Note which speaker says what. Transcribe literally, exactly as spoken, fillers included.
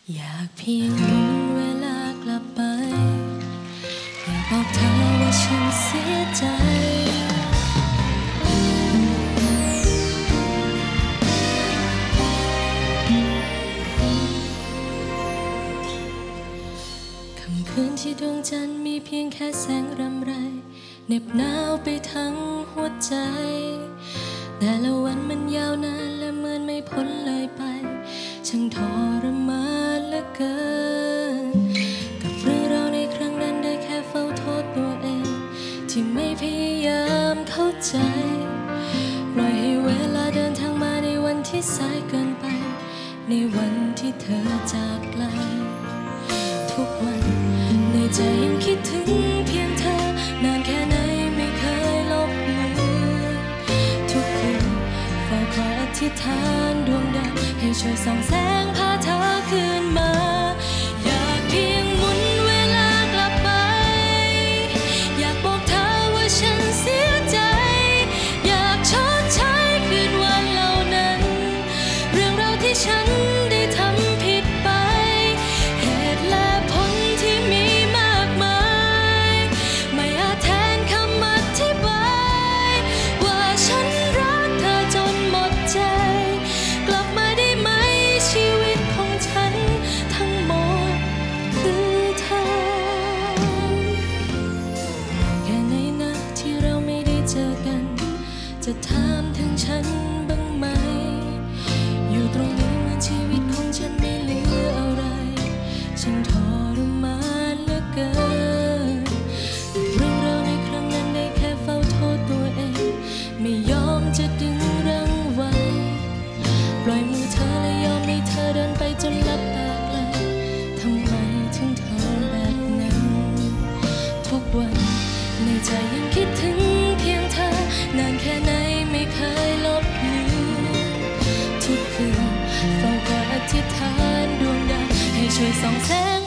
Speaker 1: อยากเพียงหมุนเวลากลับไปอยากบอกเธอว่าฉันเสียใจค่ำคืนที่ดวงจันทร์มีเพียงแค่แสงรำไรเหน็บหนาวไปทั้งหัวใจแต่ละวันมันยาวนานและเหมือนไม่พ้นเลยไปช่างทรมานเหลือเกินกับเรื่องราวในครั้งนั้นได้แค่เฝ้าโทษตัวเองที่ไม่พยายามเข้าใจปล่อยให้เวลาเดินทางมาในวันที่สายเกินไปในวันที่เธอจากไกลทุกวันในใจยังคิดถึงเพียงเธอนานแค่ไหนไม่เคยลบเลือนทุกคืนเฝ้าคอยอธิษฐานดวงดาวให้ช่วยส่องแสงพาเธอคืนมาอยากเพียงหมุนเวลากลับไปอยากบอกเธอว่าฉันเสียใจอยากชดใช้คืนวันเหล่านั้นเรื่องราวที่ฉันได้ทำผิดไปเหตุและผลที่มีมากมายไม่อาจแทนคำอธิบายว่าฉันรักเธอจนหมดใจกลับมาได้ไหมชีวิตของฉันทั้งหมดคือเธอแค่ไหนนักที่เราไม่ได้เจอกันจะถามถึงฉันบ้างไหมอยู่ตรงนี้เหมือนชีวิตของฉันไม่เหลืออะไรฉันทรมานเหลือเกินเรื่องราวในครั้งนั้นได้แค่เฝ้าโทษตัวเองไม่ยอมจะดึงรั้งไว้ปล่อยมือเธอและยอมให้เธอเดินไปจนลับตาไกลทำไมถึงทำแบบนั้นทุกวันในใจยังคิดถึงเพียงเธอนานแค่ไหนไม่เคยลบเลือนทุกคืนเฝ้าคอยอธิษฐานดวงดาวให้ช่วยส่องแสง